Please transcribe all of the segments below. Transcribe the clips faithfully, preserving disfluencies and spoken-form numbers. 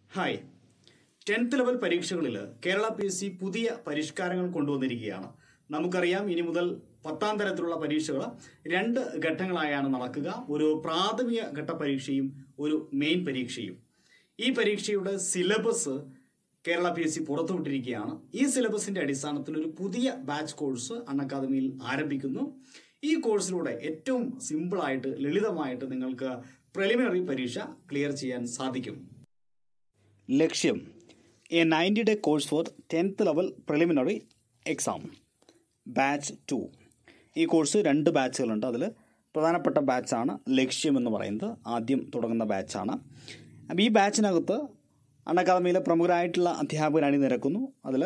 Hi, tenth level പരീക്ഷകളിൽ Kerala P S C പുതിയ പരിഷ്കാരങ്ങൾ കൊണ്ടുവന്നിരിക്കുകയാണ്. നമുക്കറിയാം, ഇനി മുതൽ പത്താം തരത്തിലുള്ള പരീക്ഷകൾ രണ്ട് ഘട്ടങ്ങളായാണ് നടക്കുക. ഒരു പ്രാഥമിക ഘട്ട പരീക്ഷയും ഒരു മെയിൻ പരീക്ഷയും. ഈ പരീക്ഷയുടെ syllabus Kerala P S C പുറത്തുവിട്ടിരിക്കുകയാണ്. ഈ സിലബസിന്റെ അടിസ്ഥാനത്തിൽ ഒരു പുതിയ ബാച്ച് കോഴ്സ് അൺഅക്കാദമിയിൽ ആരംഭിക്കുന്നു. ഈ കോഴ്സിലൂടെ ഏറ്റവും സിമ്പിളായിട്ട് ലളിതമായിട്ട് നിങ്ങൾക്ക് പ്രിലിമിനറി പരീക്ഷ ക്ലിയർ ചെയ്യാൻ സാധിക്കും. ലക്ഷ്യം, a ninety day course for tenth level preliminary exam batch two. ഈ കോഴ്സ് രണ്ട് ബാച്ചുകളുണ്ട്. അതിൽ പ്രധാനപ്പെട്ട ബാച്ചാണ് ലക്ഷ്യം എന്ന് പറയുന്നത്. ആദ്യം തുടങ്ങുന്ന ബാച്ചാണ്. അപ്പോൾ ഈ ബാച്ചിനകത്ത് അൺഅക്കാദമിയിലെ പ്രമുഖരായിട്ടുള്ള അധ്യാപകർ അണിനിരക്കുന്നു. അതിൽ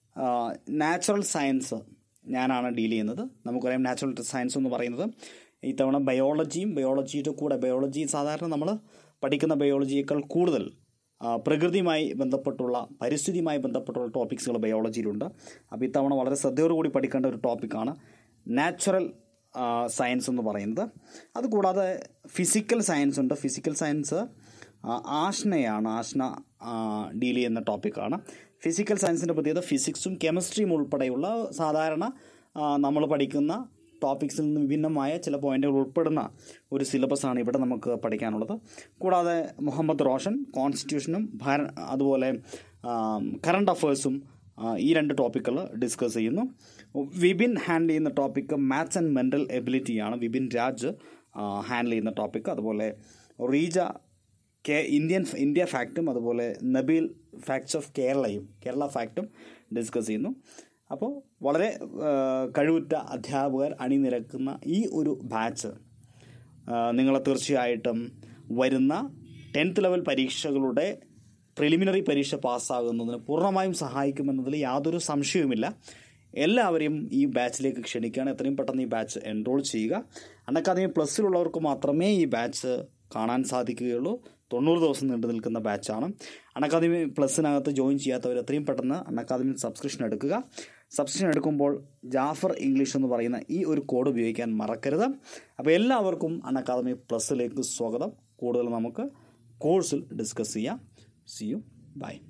നാച്ചുറൽ സയൻസ് ഞാനാണ് ഡീൽ ചെയ്യുന്നത്. നമുക്കറിയാം, നാച്ചുറൽ സയൻസ് എന്ന് പറയുന്നത് ഇത്തവണ ബയോളജിയും ബയോളജിയുടെ കൂടെ ബയോളജി സാധാരണ നമ്മൾ പഠിക്കുന്ന ബയോളജിയേക്കാൾ കൂടുതൽ പ്രകൃതിയുമായി ബന്ധപ്പെട്ടുള്ള പരിസ്ഥിതിയുമായി ബന്ധപ്പെട്ടുള്ള ടോപ്പിക്സുകൾ ബയോളജിയിലുണ്ട്. അപ്പോൾ ഇത്തവണ വളരെ ശ്രദ്ധയോടുകൂടി പഠിക്കേണ്ട ഒരു ടോപ്പിക്കാണ് നാച്ചുറൽ സയൻസ് എന്ന് പറയുന്നത്. അതുകൂടാതെ ഫിസിക്കൽ സയൻസ് ഉണ്ട്. ഫിസിക്കൽ സയൻസ് ആഷ്നയാണ്. ആഷ്ന ഡീൽ ചെയ്യുന്ന ടോപ്പിക്കാണ്. ഫിസിക്കൽ സയൻസിൻ്റെ പ്രത്യേകത ഫിസിക്സും കെമിസ്ട്രിയും ഉൾപ്പെടെയുള്ള സാധാരണ നമ്മൾ പഠിക്കുന്ന ടോപ്പിക്സിൽ നിന്ന് വിഭിന്നമായ ചില പോയിന്റുകൾ ഉൾപ്പെടുന്ന ഒരു സിലബസാണ് ഇവിടെ നമുക്ക് പഠിക്കാനുള്ളത്. കൂടാതെ മുഹമ്മദ് റോഷൻ കോൺസ്റ്റിറ്റ്യൂഷനും ഭാര അതുപോലെ കറണ്ട് അഫയേഴ്സും ഈ രണ്ട് ടോപ്പിക്കുകൾ ഡിസ്കസ് ചെയ്യുന്നു. വിപിൻ ഹാൻഡിൽ ചെയ്യുന്ന ടോപ്പിക്ക് മാത്സ് ആൻഡ് മെൻ്റൽ എബിലിറ്റിയാണ്. വിപിൻ രാജ് ഹാൻഡിൽ ചെയ്യുന്ന ടോപ്പിക്ക്. അതുപോലെ റീജ കെ ഇന്ത്യൻ ഇന്ത്യ ഫാക്റ്റും അതുപോലെ നബീൽ ഫാക്ട്സ് ഓഫ് കേരളയും കേരള ഫാക്റ്റും ഡിസ്കസ് ചെയ്യുന്നു. അപ്പോൾ വളരെ കഴിവുറ്റ അധ്യാപകർ അണിനിരക്കുന്ന ഈ ഒരു ബാച്ച് നിങ്ങളെ തീർച്ചയായിട്ടും വരുന്ന ടെൻത്ത് ലെവൽ പരീക്ഷകളുടെ പ്രിലിമിനറി പരീക്ഷ പാസ്സാകുന്നതിന് പൂർണ്ണമായും സഹായിക്കുമെന്നതിൽ യാതൊരു സംശയവുമില്ല. എല്ലാവരെയും ഈ ബാച്ചിലേക്ക് ക്ഷണിക്കുകയാണ്. എത്രയും പെട്ടെന്ന് ഈ ബാച്ച് എൻറോൾ ചെയ്യുക. അൺഅക്കാദമി പ്ലസ്സിലുള്ളവർക്ക് മാത്രമേ ഈ ബാച്ച് കാണാൻ സാധിക്കുകയുള്ളൂ. തൊണ്ണൂറ് ദിവസം നീണ്ടു നിൽക്കുന്ന ബാച്ചാണ്. അൺഅക്കാദമി പ്ലസ്സിനകത്ത് ജോയിൻ ചെയ്യാത്തവർ എത്രയും പെട്ടെന്ന് അൺഅക്കാദമി സബ്സ്ക്രിപ്ഷൻ എടുക്കുക. സബ്സ്ക്രിപ്ഷൻ എടുക്കുമ്പോൾ ജാഫർ ഇംഗ്ലീഷ് എന്ന് പറയുന്ന ഈ ഒരു കോഡ് ഉപയോഗിക്കാൻ മറക്കരുത്. അപ്പോൾ എല്ലാവർക്കും അൺഅക്കാദമി പ്ലസ്സിലേക്ക് സ്വാഗതം. കൂടുതൽ നമുക്ക് കോഴ്സിൽ ഡിസ്കസ് ചെയ്യാം. See you, by.